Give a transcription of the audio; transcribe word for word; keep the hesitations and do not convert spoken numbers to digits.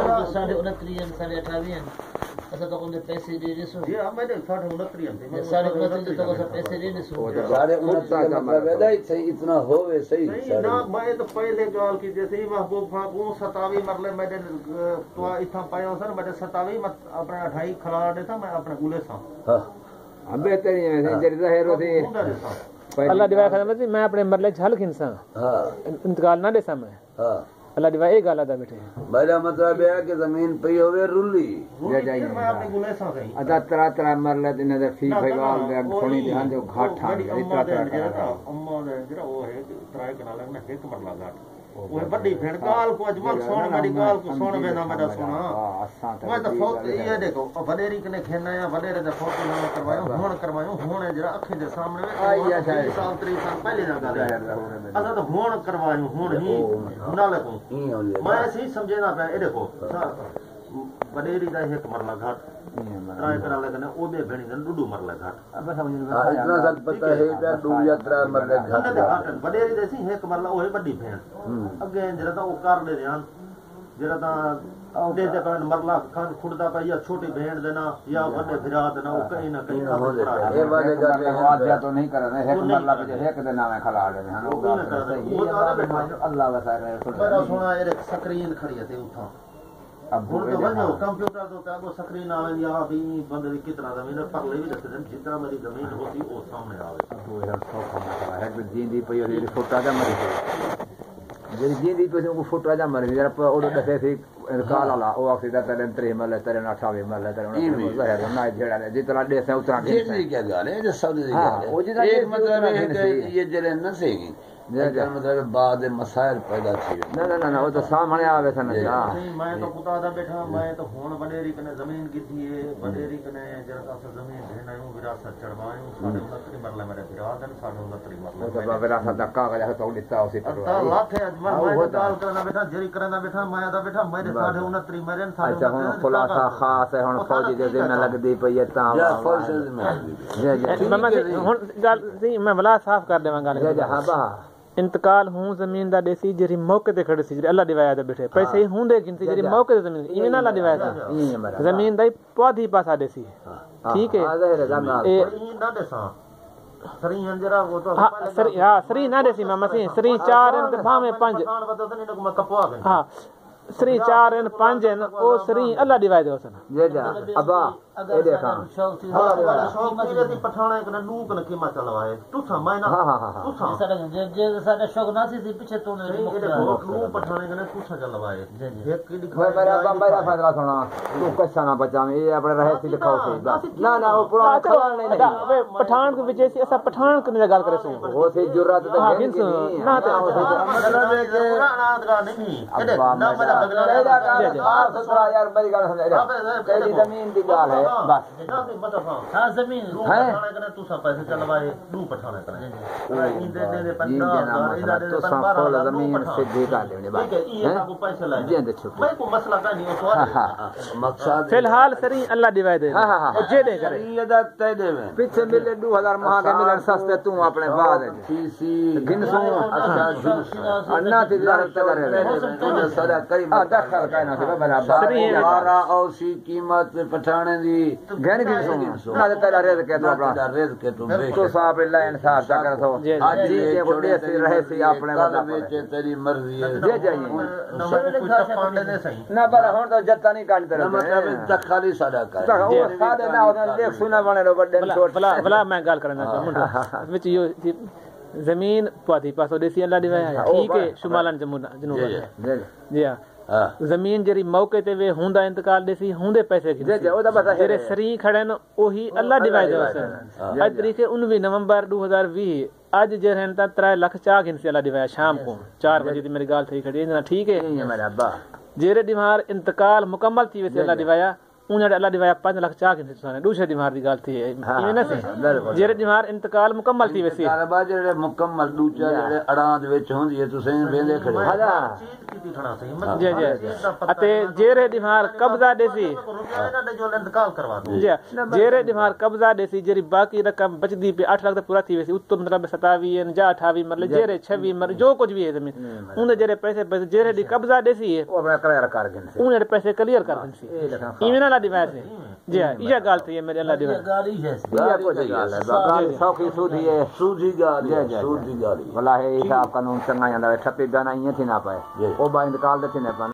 साढ़े उनतीस साढ़े अठावीह असां तो उन पैसे दे ॾिसो जी हां मैंने साढ़े उनतीस साढ़े उनतीस तो असां पैसे दे ॾिसो साढ़े उनतीस का मतलब है नहीं सही इतना होवे सही ना मैं तो पहले गाल की जैसे ही महबूब खां को सतावी मरले मैंने तो इथा पायो सर मैंने सतावी मत अपने अठाई खड़ा देता मैं अपने गुले सा हां हम बेहतरीन है जरी ज़ाहिर होती अल्लाह दिवा खदमत मैं अपने मरले झल खिनसा हां इंतकाल ना देसा मैं हां अल्लाह दिवा एक गाला दा बैठे मेरा मतलब है कि जमीन पे होवे रुली ले जाइए मैं अपने गुले सा गई अदा तरा तरा मरले दिन दे फी फैवाल दे थोड़ी ध्यान जो घाट ठान इतना तरा अम्मा दे जरा वो है तराय कना लगना एक मरला घाट वो बड़ी भेड़ गाल को अजमल सोन मेरी गाल को सोन बेना मेरा सोना मैं तो फोट ये देखो वडेरी कने खेना या वडेरे दे फोटो ना करवायो होण करवायो होण जरा अखी दे सामने में आई शायद साल तीस साल पहले ना गाल असा तो होण करवायो होण ही नाले को मैं ऐसे ही समझे ना पे ए देखो वडेरी दा एक मरला घाट ट्राई करा लगने ओदे भेणी ने डुडू मरला घाट अब समझ में इतना सब पता है क्या डू यात्रा मरला घाट वडेरी जैसी एक मरला ओ है बड़ी भेण अगे जरा तो ओ कर दे ध्यान जरा ता दे दे पर मरला खान खुड़दा पे या छोटी भेड़ देना या बड़े फिरा देना ओ कहीं ना कहीं हो जाता ये वाले जाते हैं वाद्या तो नहीं कर रहे एक मरला पे एक दिन में खड़ा दे हां वो अल्लाह बता रहे बड़ा सोना एक स्क्रीन खड़ी है उठा अब तो वजो कंप्यूटर तो क्या वो स्क्रीन आवे या भी बंदे की कितना जमीन पर ले भी दस दिन जितना मेरी जमीन होती वो सामने आवे वो है सौ खाना है कि जींदी पे ये फोटो जा मरी जेरी जींदी पे को फोटो जा मरी जरा पर ओडो दसे थी काला ला ओ ऑक्सीदा तेरे त्रे मल तेरे अठावी मल तेरे ज़ाहिर ना जेड़ा जितना देश है उतना ये नहीं क्या गाल है जो सब दी गाल है एक मतलब है कि ये जरे न सही ये मतलब बाद मसाइल पैदा थी ना ना ना वो तो सामने आवे था ना नहीं मैं तो पुता दा बैठा मैं तो होण वडेरी कने जमीन कीती है वडेरी कने जरा सा जमीन देनायो विरासत चढ़वायो साढ़े उनतीस मरले मेरे विरासत साढ़े उनतीस मरले तो बाबा विरासत दा कागज है तो दिता उसी पर तो लाथे अजमल मैं गाल करना बैठा जेरी करना बैठा मैं दा बैठा मेरे साढ़े उनतीस मेरे साढ़े अच्छा हुन खुलासा खास है हुन फौजी दे जिम्मे लगदी पई है ता फौजी में मामा हुन गाल सी मैं भला साफ कर देवा गाल हां बा इंतकाल हूं जमीन दा देसी जेरी मौके ते खड़ी सी जेरी अल्लाह दिवाया ते बैठे पैसे ही हुंदे किंती जेरी मौके ते जमीन इने अल्लाह दिवाया था जमीन दा पौधी पासा देसी ठीक है ए ना देसा सरी जरा वो तो हां सरी हां सरी ना देसी मामा सी सरी चार इन ते भावे पांच हां सरी चार इन पांच इन ओ सरी अल्लाह दिवाया दे ओसन जे जा अबा ए देखा हां शौक मेरे दी पठाना कने नूक न कीमा चलवाए तू समय ना हां हां हां तू साडा जे जे साडा शौक ना थी पीछे तो ने नू पठाने कने तू चलवाए एक की दिखा मेरा अबा मेरा फैसला सुना तू कच्चा ना बचा में ये अपने रहे सी दिखाओ सी ना ना वो पुराना खवाल नहीं वे पठान के विजय से ऐसा पठान के गाल करे सो वो थे जुर्रत तो हां बिन ना तो मतलब है कि पुराना आदगा नहीं ना मेरा बगला सत्रह यार मेरी गाल समझ तेरी जमीन दी गाल है बस हां जमीन है तू सब पैसे चलवाए दू पठाने करे इंदे दे दे पंद्रह इधर दे पंद्रह जमीन से देगा लेने बात ये आपको पैसे लाए जी दे छुप मैं को मसला का नहीं हो मकसद फिलहाल सरी अल्लाह दिवाए दे हां हां और जे दे करे ये दा तय दे में पीछे मिले दो हज़ार महा के मिले सस्ते तू अपने बाद सीसी गिनसो अच्छा अन्ना ते तगर है सदा करीब दखल कहना से बराबर हमारा औसी कीमत पे पठाने दी गन गिनसो ना तेरा रेद के तो अपना रेद के तो तो साहब लाइन साहब कर सो आज जी के बड़े से रहे से अपने मतलब में तेरी मर्जी है जे जाइए ना पर हुन तो जत्ता नहीं काट दे मतलब दखली सादा कर वो सादे ना होने देख सुना बने रो बड़े छोट भला भला मैं गाल करना चाहूं विच यो जमीन पाती पासो देसी अल्लाह दिवाया ठीक है शुमालन जमुना जनूब जी हां जमीन जेरी मौके ते वे हुंदा इंतकाल देसी हुंदे पैसे की जे ओ दा बस जेरे सरी खड़े न ओही अल्लाह दिवाया दे वसन आज तरीके उन्नीस नवंबर दो हज़ार बीस आज जे रहन ता तीन लाख चाह गिन से अल्लाह दिवाया शाम को चार बजे दी मेरी गाल थी खड़ी है ठीक है ये मेरा अब्बा जेरे दिमार इंतकाल मुकम्मल थी वैसे अल्लाह दिवाया उन अल्लाह दी वजह पांच लाख चाह के सुने दूसरे बीमार दी गाल थी इवें न से जेरे बीमार इंतकाल मुकम्मल थी वैसी कारोबार जेरे मुकम्मल दूजा जेरे अड़ां दे विच हुंदी है तुसें वेंदे खड़े हां कीती खड़ा सही जी जी अते जेरे बीमार कब्जा देसी इना दे जो इंतकाल करवा दो जी जेरे बीमार कब्जा देसी जेरी बाकी रकम बचदी पे आठ लाख तक पूरा थी वैसी उत्तो मतलब सतावीह या अठावीह मतलब जेरे छवीह मतलब जो कुछ भी है जमीन उन जेरे पैसे जेरे दी कब्जा देसी है वो अपना क्लियर कर गन से उन पैसे क्लियर कर गन से इवें ना डिवाइस है जी हां ये गाल थी मेरे अल्लाह दी गाल ही है ये कुछ गाल है गाल सौखी सूधी है सूधी गाल है सूधी गाल वल्लाह हिसाब कानून चंगा ਜਾਂਦਾ ठप्पे गाना इयां थी ना पाए ओ बा इंतकाल दे थी ना